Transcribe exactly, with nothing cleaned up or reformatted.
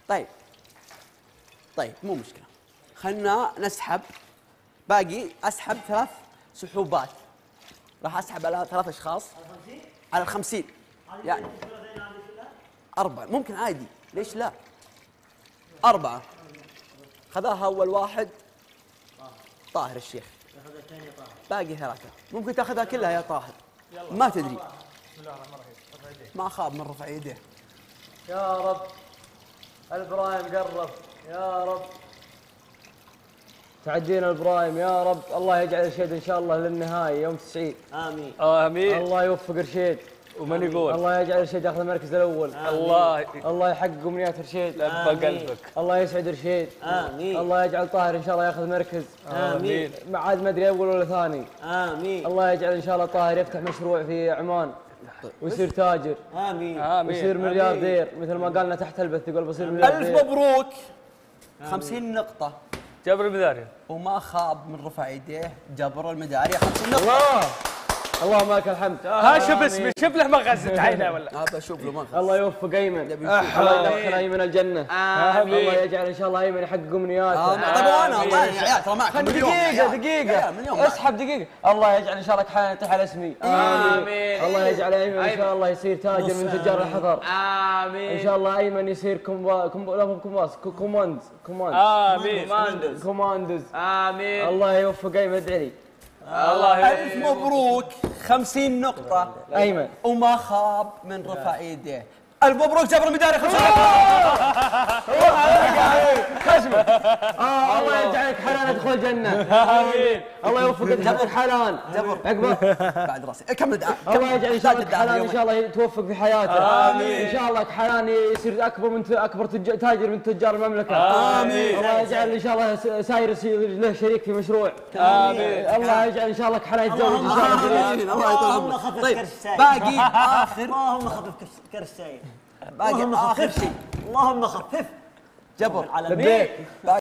طيب طيب مو مشكله، خلنا نسحب. باقي اسحب ثلاث سحوبات، راح اسحب على ثلاث اشخاص على الخمسين يعني أربعة، ممكن عادي ليش لا؟ أربعة خذاها أول واحد طاهر الشيخ، باقي ثلاثة ممكن تاخذها كلها يا طاهر، ما تدري. ما خاب من رفع يديه. يا رب البرايم قرب يا رب، تعدينا البرايم يا رب. الله يجعل رشيد ان شاء الله للنهايه يوم تسعين. امين امين. الله يوفق رشيد ومن يقول الله يجعل رشيد ياخذ المركز الاول. الله الله يحقق امنيات رشيد. لبى قلبك. الله يسعد رشيد. امين. الله يجعل طاهر ان شاء الله ياخذ مركز. امين. ما عاد ما ادري اول ولا ثاني. امين. الله يجعل ان شاء الله طاهر يفتح مشروع في عمان ويصير تاجر. امين. امين. ويصير ملياردير مثل ما قالنا تحت البث، يقول بصير ملياردير. ألف مبروك. خمسين نقطة جبر المداري وما خاب من رفع يديه، جبر المداري خمسين نقطة. الله اللهم لك الحمد. ها شوف اسمي، شوف له مغزة عينه ولا. ابى اشوف له مغز. الله يوفق ايمن، الله يدخل ايمن الجنه. آمين. الله يجعل ان شاء الله ايمن يحقق امنياته. طيب وانا والله يا عيال ترى معكم مليون. دقيقه دقيقه اسحب دقيقه. الله يجعل ان شاء الله كحيان يفتح على اسمي. امين. الله يجعل ايمن ان شاء الله يصير تاجر من تجار الحضر. امين. ان شاء الله ايمن يصير كومبا كومبا لا مو كومباس كوماند كوماند امين. كوماندز. امين. الله يوفق ايمن، ادعي لي. الله ألف مبروك. خمسين نقطة ايمن وما خاب من رفع يديه. ألف مبروك جبر المداري خمسين نقطة. اه الله يجعلك حلال ادخل الجنه. امين. الله يوفقك جبر حلال جبر عقبه. بعد راسي كمل دعاء. الله يجعل ان شاء الله حلال ان شاء الله يتوفق في حياته. آمين. ان شاء الله حلال يصير اكبر من اكبر تج- تاجر من تجار المملكه. آمين. الله يجعل ان شاء الله س- ساير يصير له شريك في مشروع. آمين. الله يجعل ان شاء الله حلال يتزوج ان شاء الله. آمين. الله يطول اللهم عمرك. خفف طيب كرش السايق. باقي آخر اللهم خفف كرش السايق. باقي اللهم آخر خفف شيء اللهم خفف جبر العالمين. لبيك.